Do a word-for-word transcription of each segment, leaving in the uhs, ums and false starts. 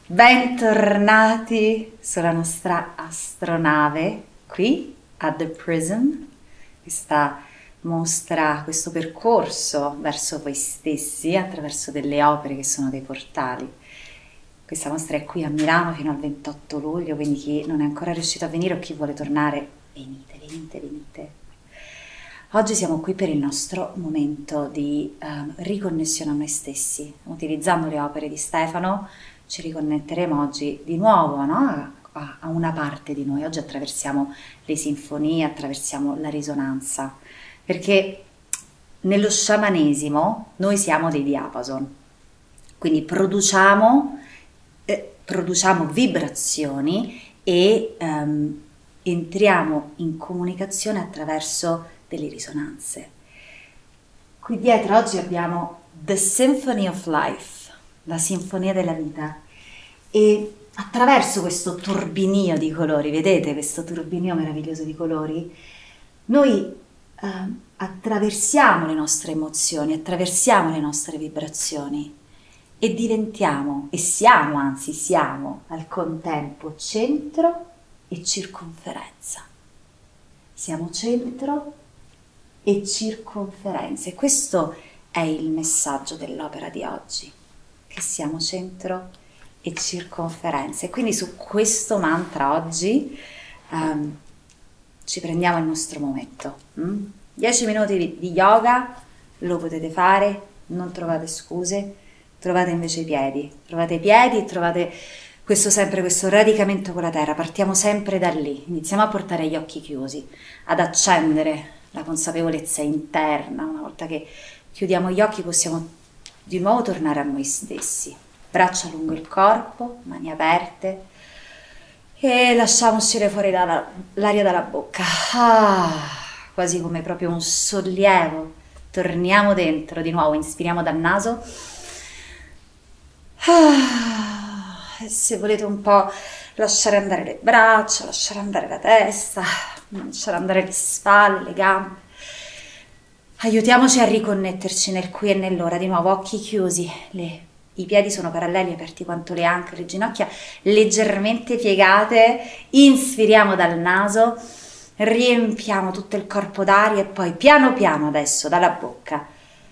Bentornati sulla nostra astronave qui a The Prism, questa mostra, questo percorso verso voi stessi attraverso delle opere che sono dei portali. Questa mostra è qui a Milano fino al ventotto luglio, quindi chi non è ancora riuscito a venire o chi vuole tornare, venite, venite, venite. Oggi siamo qui per il nostro momento di um, riconnessione a noi stessi. Utilizzando le opere di Stefano ci riconnetteremo oggi di nuovo, no? a, a una parte di noi. Oggi attraversiamo le sinfonie, attraversiamo la risonanza, perché nello sciamanesimo noi siamo dei diapason, quindi produciamo, eh, produciamo vibrazioni e um, entriamo in comunicazione attraverso delle risonanze. Qui dietro oggi abbiamo The Symphony of Life, la sinfonia della vita, e attraverso questo turbinio di colori, vedete questo turbinio meraviglioso di colori, noi eh, attraversiamo le nostre emozioni, attraversiamo le nostre vibrazioni e diventiamo, e siamo, anzi siamo al contempo centro e circonferenza. Siamo centro e circonferenza, e questo è il messaggio dell'opera di oggi, che siamo centro e circonferenza. E quindi su questo mantra oggi um, ci prendiamo il nostro momento. Mm? dieci minuti di, di yoga, lo potete fare, non trovate scuse, trovate invece i piedi, trovate i piedi e trovate questo sempre, questo radicamento con la terra. Partiamo sempre da lì, iniziamo a portare gli occhi chiusi, ad accendere la consapevolezza interna. Una volta che chiudiamo gli occhi possiamo di nuovo tornare a noi stessi. Braccia lungo il corpo, mani aperte, e lasciamo uscire fuori l'aria dalla bocca, ah, quasi come proprio un sollievo. Torniamo dentro di nuovo, inspiriamo dal naso, ah, e se volete un po' lasciare andare le braccia, lasciare andare la testa, lasciare andare le spalle, le gambe. Aiutiamoci a riconnetterci nel qui e nell'ora. Di nuovo occhi chiusi, le, i piedi sono paralleli, aperti quanto le anche, le ginocchia leggermente piegate. Inspiriamo dal naso, riempiamo tutto il corpo d'aria e poi piano piano adesso dalla bocca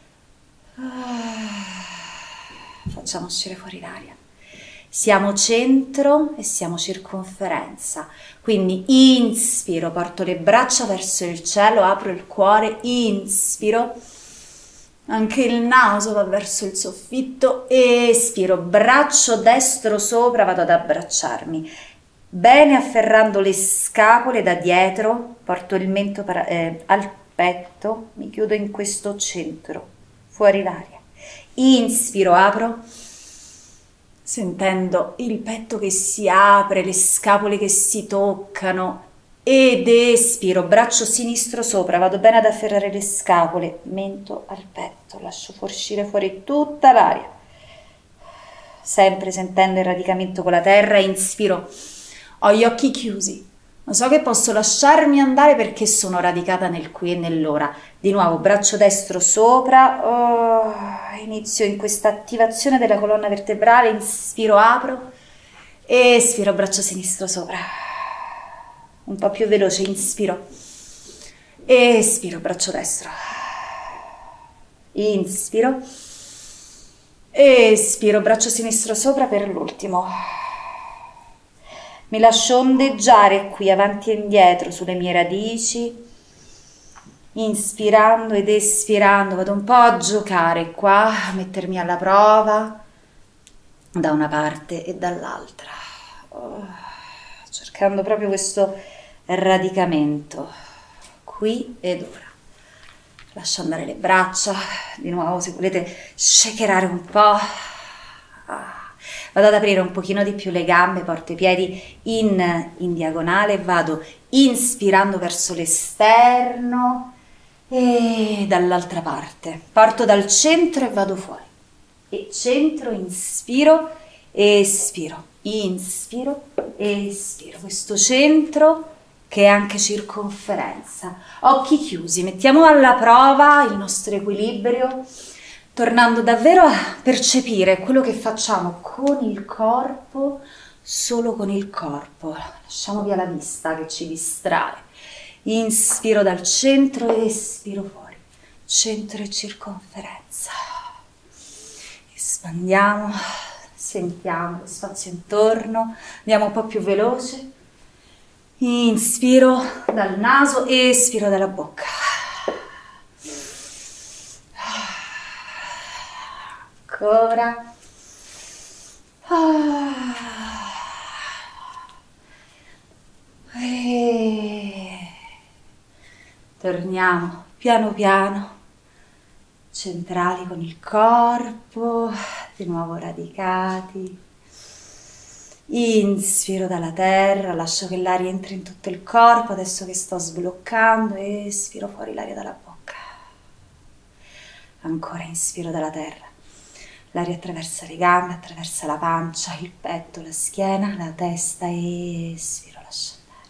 facciamo uscire fuori l'aria. Siamo centro e siamo circonferenza, quindi inspiro, porto le braccia verso il cielo, apro il cuore, inspiro, anche il naso va verso il soffitto, espiro, braccio destro sopra, vado ad abbracciarmi, bene afferrando le scapole da dietro, porto il mento eh, al petto, mi chiudo in questo centro, fuori l'aria, inspiro, apro, sentendo il petto che si apre, le scapole che si toccano, ed espiro, braccio sinistro sopra, vado bene ad afferrare le scapole, mento al petto, lascio uscire fuori tutta l'aria, sempre sentendo il radicamento con la terra. Inspiro, ho gli occhi chiusi, ma so che posso lasciarmi andare perché sono radicata nel qui e nell'ora. Di nuovo, braccio destro sopra, oh, inizio in questa attivazione della colonna vertebrale, inspiro, apro, espiro, braccio sinistro sopra, un po' più veloce, inspiro, espiro, braccio destro, inspiro, espiro, braccio sinistro sopra per l'ultimo. Mi lascio ondeggiare qui avanti e indietro sulle mie radici, inspirando ed espirando, vado un po' a giocare qua, a mettermi alla prova da una parte e dall'altra, oh, cercando proprio questo radicamento qui ed ora. Lascio andare le braccia, di nuovo se volete shakerare un po'. Ah. Vado ad aprire un pochino di più le gambe, porto i piedi in, in diagonale, vado inspirando verso l'esterno e dall'altra parte. Parto dal centro e vado fuori. E centro, inspiro, espiro, inspiro, espiro. Questo centro che è anche circonferenza. Occhi chiusi, mettiamo alla prova il nostro equilibrio. tornando davvero a percepire quello che facciamo con il corpo, solo con il corpo. Lasciamo via la vista che ci distrae. Inspiro dal centro e espiro fuori. Centro e circonferenza. Espandiamo, sentiamo lo spazio intorno, andiamo un po' più veloce. Inspiro dal naso, espiro dalla bocca. Ancora. E torniamo piano piano, centrali con il corpo, di nuovo radicati. Inspiro dalla terra, lascio che l'aria entri in tutto il corpo, adesso che sto sbloccando, espiro fuori l'aria dalla bocca. Ancora inspiro dalla terra. L'aria attraversa le gambe, attraversa la pancia, il petto, la schiena, la testa e espiro, lascio andare.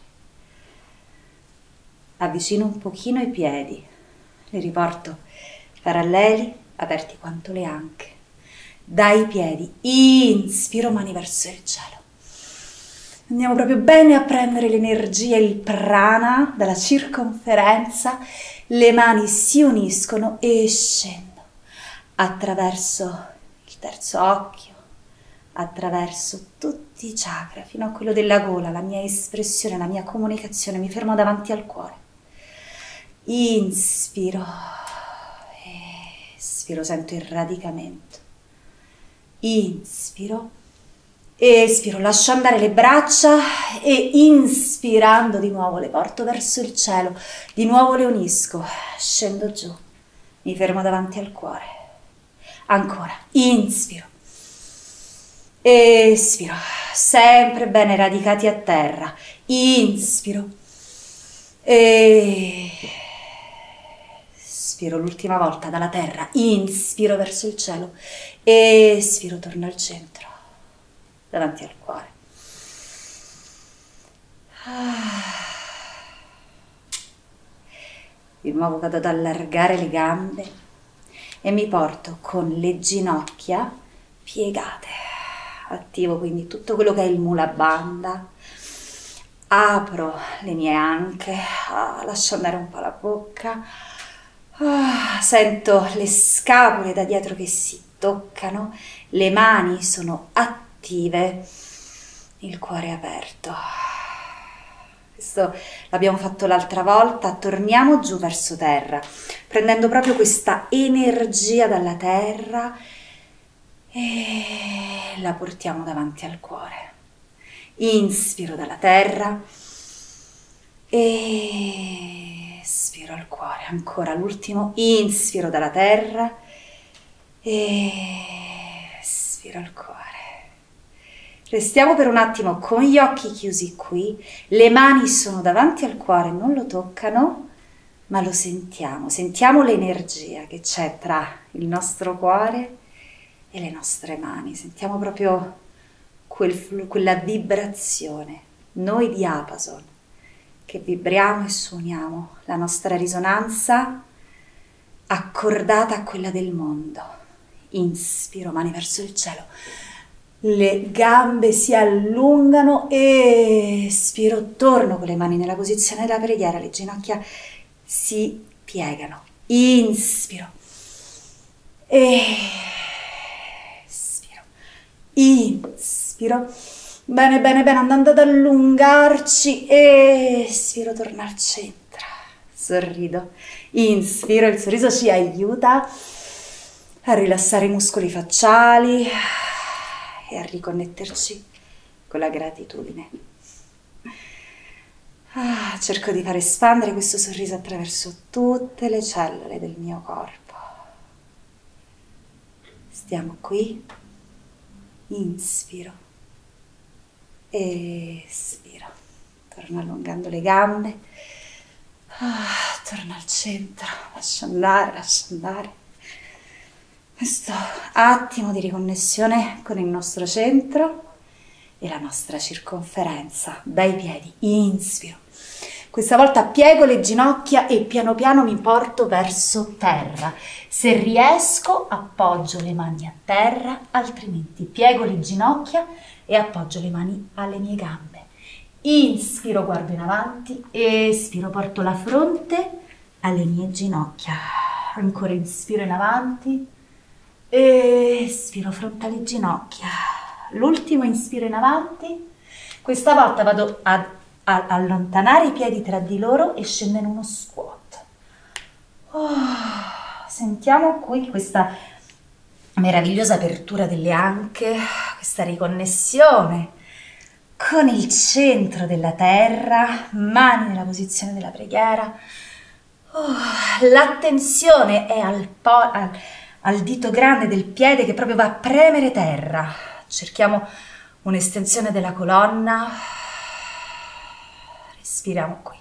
Avvicino un pochino i piedi, li riporto paralleli, aperti quanto le anche. Dai piedi, inspiro, mani verso il cielo. Andiamo proprio bene a prendere l'energia, il prana dalla circonferenza, le mani si uniscono e scendo attraverso il terzo occhio, attraverso tutti i chakra, fino a quello della gola, la mia espressione, la mia comunicazione, mi fermo davanti al cuore. Inspiro, espiro, sento il radicamento. Inspiro, espiro, lascio andare le braccia e inspirando di nuovo le porto verso il cielo, di nuovo le unisco, scendo giù, mi fermo davanti al cuore. Ancora, inspiro, espiro, sempre bene radicati a terra, inspiro, e espiro l'ultima volta dalla terra, inspiro verso il cielo, espiro, torno al centro, davanti al cuore. Di nuovo vado ad allargare le gambe e mi porto con le ginocchia piegate, attivo quindi tutto quello che è il mula bandha, apro le mie anche, ah, lascio andare un po' la bocca, ah, sento le scapole da dietro che si toccano, le mani sono attive, il cuore è aperto. Questo l'abbiamo fatto l'altra volta, torniamo giù verso terra, prendendo proprio questa energia dalla terra e la portiamo davanti al cuore. Inspiro dalla terra e espiro al cuore. Ancora l'ultimo, inspiro dalla terra e espiro al cuore. Restiamo per un attimo con gli occhi chiusi qui, le mani sono davanti al cuore, non lo toccano, ma lo sentiamo, sentiamo l'energia che c'è tra il nostro cuore e le nostre mani, sentiamo proprio quel, quella vibrazione, noi diapason, che vibriamo e suoniamo, la nostra risonanza accordata a quella del mondo. Inspiro, mani verso il cielo. Le gambe si allungano, espiro, torno con le mani nella posizione della preghiera, le ginocchia si piegano, inspiro, espiro, inspiro, bene bene bene, andando ad allungarci, espiro, torno al centro, sorrido, inspiro, il sorriso ci aiuta a rilassare i muscoli facciali e a riconnetterci con la gratitudine. Ah, cerco di far espandere questo sorriso attraverso tutte le cellule del mio corpo. Stiamo qui, inspiro, espiro, torno allungando le gambe, ah, torno al centro, lascio andare, lascio andare. Questo attimo di riconnessione con il nostro centro e la nostra circonferenza, dai piedi, inspiro, Questa volta piego le ginocchia e piano piano mi porto verso terra. Se riesco appoggio le mani a terra, altrimenti piego le ginocchia e appoggio le mani alle mie gambe. Inspiro, guardo in avanti, espiro, porto la fronte alle mie ginocchia. Ancora inspiro in avanti, espiro, fronte alle ginocchia. L'ultimo inspiro in avanti. Questa volta vado a, a allontanare i piedi tra di loro e scendo in uno squat. Oh, sentiamo qui questa meravigliosa apertura delle anche, questa riconnessione con il centro della terra, mani nella posizione della preghiera. Oh, l'attenzione è al, po al, al dito grande del piede che proprio va a premere terra. Cerchiamo un'estensione della colonna. Respiriamo qui.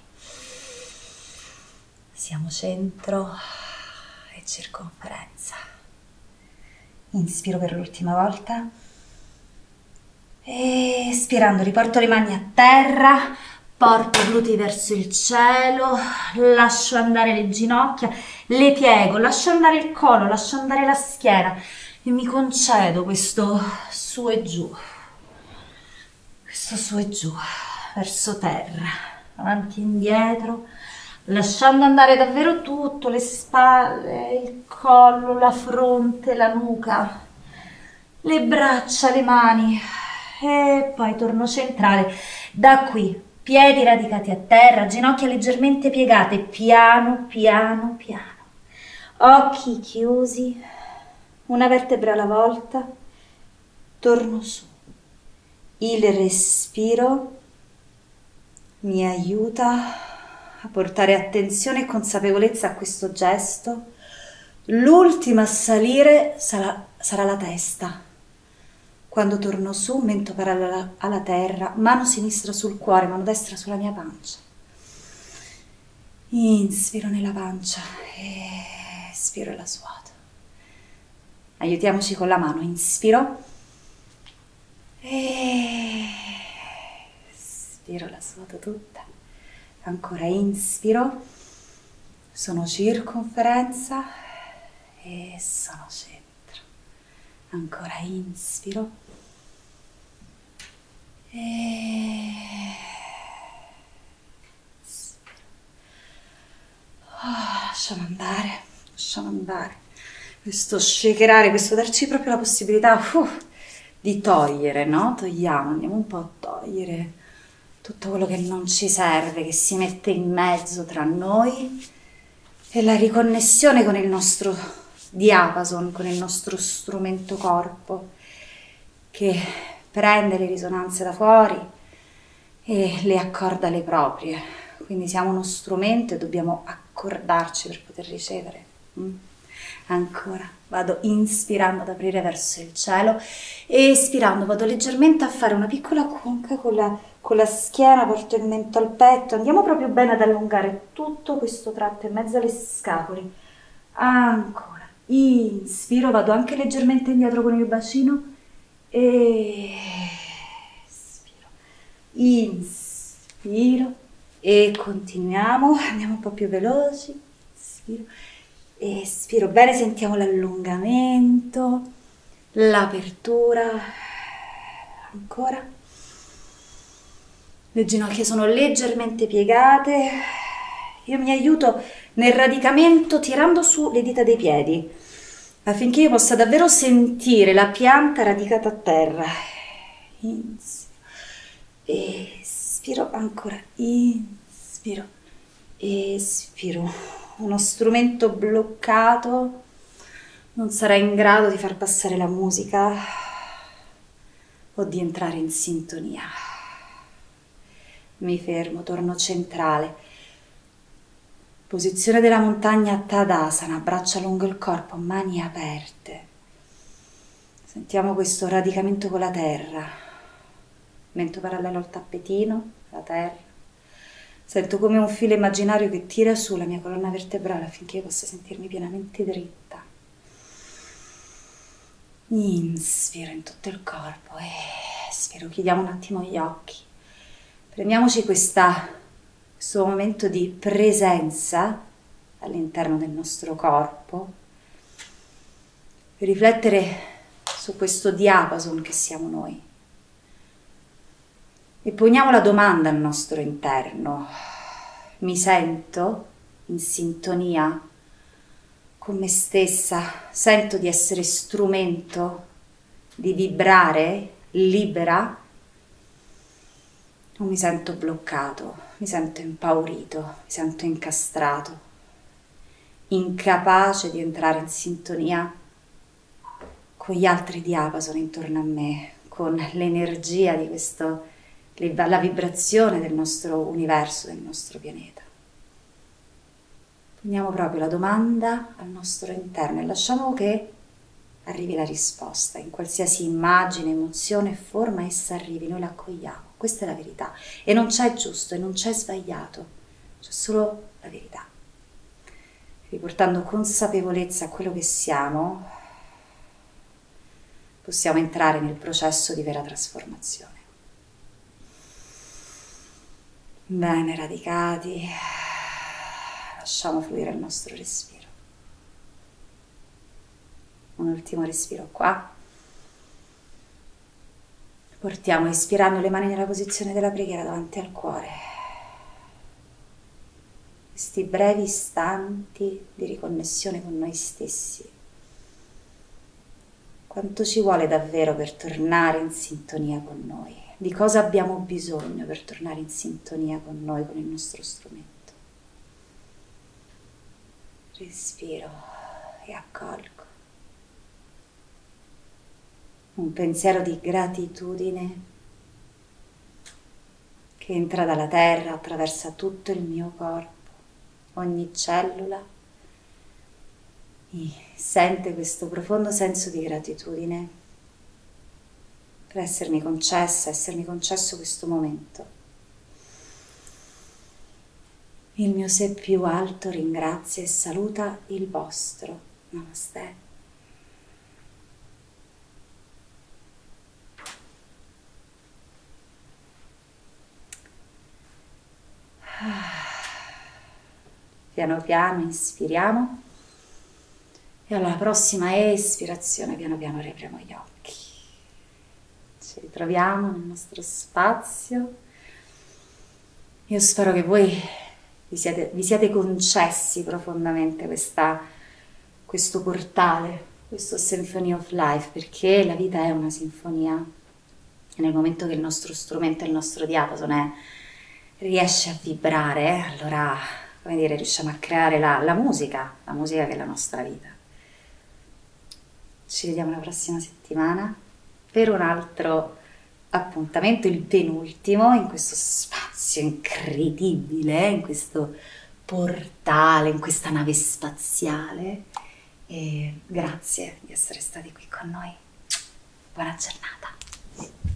Siamo centro e circonferenza. Inspiro per l'ultima volta. Espirando, riporto le mani a terra, porto i glutei verso il cielo, lascio andare le ginocchia, le piego, lascio andare il collo, lascio andare la schiena e mi concedo questo su e giù, questo su e giù, verso terra, avanti e indietro, lasciando andare davvero tutto, le spalle, il collo, la fronte, la nuca, le braccia, le mani. E poi torno centrale, da qui piedi radicati a terra, ginocchia leggermente piegate, piano piano piano, occhi chiusi, una vertebra alla volta, torno su. Il respiro mi aiuta a portare attenzione e consapevolezza a questo gesto. L'ultima a salire sarà, sarà la testa. Quando torno su, mento parallela alla terra, mano sinistra sul cuore, mano destra sulla mia pancia. Inspiro nella pancia, espiro e la svuoto. Aiutiamoci con la mano, inspiro, espiro, la svuoto tutta. Ancora inspiro, sono circonferenza e sono centro. Ancora inspiro. E oh, lasciamo andare, lasciamo andare. Questo shakerare, questo darci proprio la possibilità uh, di togliere, no? Togliamo, andiamo un po' a togliere tutto quello che non ci serve, che si mette in mezzo tra noi e la riconnessione con il nostro diapason, con il nostro strumento corpo, che prende le risonanze da fuori e le accorda le proprie. Quindi siamo uno strumento e dobbiamo accordarci per poter ricevere. Mm? Ancora, vado inspirando ad aprire verso il cielo e espirando vado leggermente a fare una piccola conca con la, con la schiena, porto il mento al petto, andiamo proprio bene ad allungare tutto questo tratto in mezzo alle scapole. Ancora, inspiro, vado anche leggermente indietro con il bacino. Espiro, inspiro e continuiamo, andiamo un po' più veloci, inspiro, espiro, bene, sentiamo l'allungamento, l'apertura, ancora, le ginocchia sono leggermente piegate, io mi aiuto nel radicamento tirando su le dita dei piedi, affinché io possa davvero sentire la pianta radicata a terra. Inspiro, espiro, ancora, inspiro, espiro. Uno strumento bloccato non sarà in grado di far passare la musica o di entrare in sintonia. Mi fermo, torno centrale. Posizione della montagna Tadasana, braccia lungo il corpo, mani aperte. Sentiamo questo radicamento con la terra. Mento parallelo al tappetino, la terra. Sento come un filo immaginario che tira su la mia colonna vertebrale affinché io possa sentirmi pienamente dritta. Inspiro in tutto il corpo, espiro, chiudiamo un attimo gli occhi. Prendiamoci questa questo momento di presenza all'interno del nostro corpo, riflettere su questo diapason che siamo noi. E poniamo la domanda al nostro interno: mi sento in sintonia con me stessa? Sento di essere strumento, di vibrare libera? O mi sento bloccato, mi sento impaurito, mi sento incastrato, incapace di entrare in sintonia con gli altri diapason intorno a me, con l'energia di questo, la vibrazione del nostro universo, del nostro pianeta. Poniamo proprio la domanda al nostro interno e lasciamo che arrivi la risposta, in qualsiasi immagine, emozione e forma essa arrivi, noi la accogliamo. Questa è la verità e non c'è giusto e non c'è sbagliato, c'è solo la verità. Riportando consapevolezza a quello che siamo, possiamo entrare nel processo di vera trasformazione. Bene, radicati, lasciamo fluire il nostro respiro. Un ultimo respiro qua. Portiamo, ispirando, le mani nella posizione della preghiera davanti al cuore. Questi brevi istanti di riconnessione con noi stessi. Quanto ci vuole davvero per tornare in sintonia con noi? Di cosa abbiamo bisogno per tornare in sintonia con noi, con il nostro strumento? Respiro e accolgo. Un pensiero di gratitudine che entra dalla terra, attraversa tutto il mio corpo, ogni cellula, mi sente questo profondo senso di gratitudine per essermi concessa, essermi concesso questo momento. Il mio sé più alto ringrazia e saluta il vostro. Namaste. Piano piano inspiriamo e alla prossima espirazione piano piano riapriamo gli occhi. Ci ritroviamo nel nostro spazio. Io spero che voi vi siate, vi siate concessi profondamente questa, questo portale, questo Symphony of Life, perché la vita è una sinfonia e nel momento che il nostro strumento, il nostro diapason è, riesce a vibrare, allora, come dire, riusciamo a creare la, la musica, la musica che è la nostra vita. Ci vediamo la prossima settimana per un altro appuntamento, il penultimo, in questo spazio incredibile, in questo portale, in questa nave spaziale. E grazie di essere stati qui con noi. Buona giornata.